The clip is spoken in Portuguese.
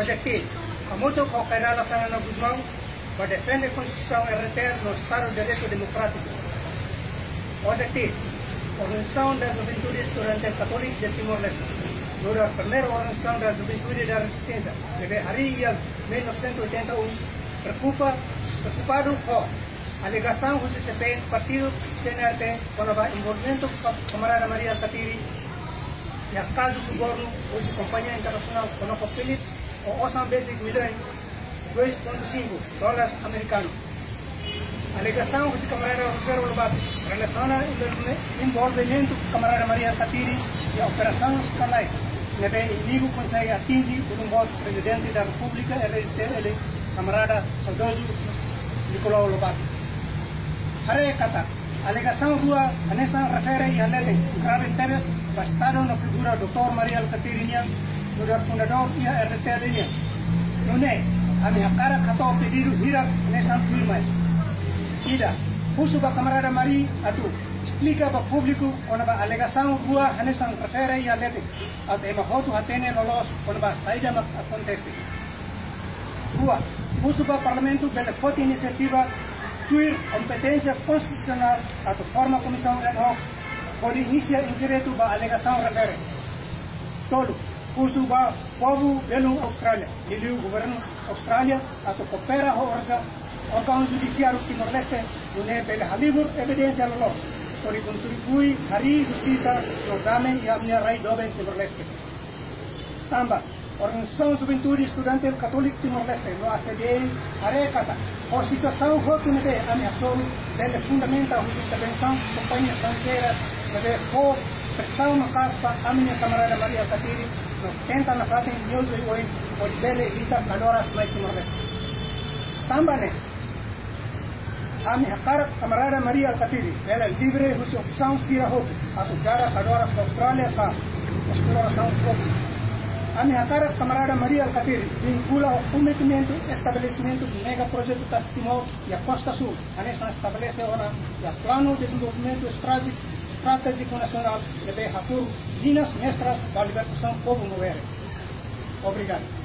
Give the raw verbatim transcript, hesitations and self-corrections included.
Hoje aqui, a muito cooperar a Sana Guzmão para defender a Constituição e reter no Estado de Direito Democrático. Hoje aqui, a Organização das Juventudes Estudantil Católica de Timor-Leste, a primeira organização da Juventude da Resistência, desde Hari mil novecentos e oitenta e um, preocupa, preocupado com a alegação do C C P, Partido C N R T, com o envolvimento da camarada Maria Alcatiri e a caso do suborno, hoje companhia internacional ConocoPhillips, o Ocean Basic Milhões, dois vírgula cinco dólares americanos. A alegação do camarada Rosero Lobato relaciona o envolvimento da camarada Maria Alcatiri e a Operação Starlight, que o inimigo consegue atingir o novo presidente da República, ele, camarada saudoso Nicolau Lobato. Hare kata, a alegação rua anessa refere e alerte grave interesse bastado na figura doutor Maria Alcatiri, no fundador e a R T L. Não é a minha cara que está pedido ir nessa firma. Ida, puso para a camarada Maria atu explica para o público quando a alegação rua anessa refere e alerte até a foto atene lolos quando a saída acontece. Rua, puso para o parlamento pela forte iniciativa tuir competência constitucional a forma comissão ad hoc pode iniciar inquérito para a alegação refere. Todo, puso para o povo pelo Austrália, e o governo Austrália a coopera a órgão judiciário Timor-Leste, onde pela livre evidência lolos, pode contribuir a justiça no dame e a minha rei dobe Timor-Leste. Tamba, Organização Juventude Estudantil Católica Timor-Leste, no A C D E, arekata, a situação rotunede ameaçou dele fundamenta a intervenção de companhias estrangeiras, deve for pressão no caso para a minha camarada Maria Alcatiri, no tenta na fatem news e oi, pode dele evita caloras mais Timor-Leste. Também, a minha cara camarada Maria Alcatiri, ela é livre de sua opção se a roupa, a cuidar caloras da Austrália para exploração própria. A minha cara camarada Maria Alcatiri vincula o cometimento e estabelecimento do megaprojeto da Timor e a Costa Sul. A nessa estabelece agora o plano de desenvolvimento estratégico nacional de Bejatur, linhas mestras para a libertação do povo mover. Obrigado.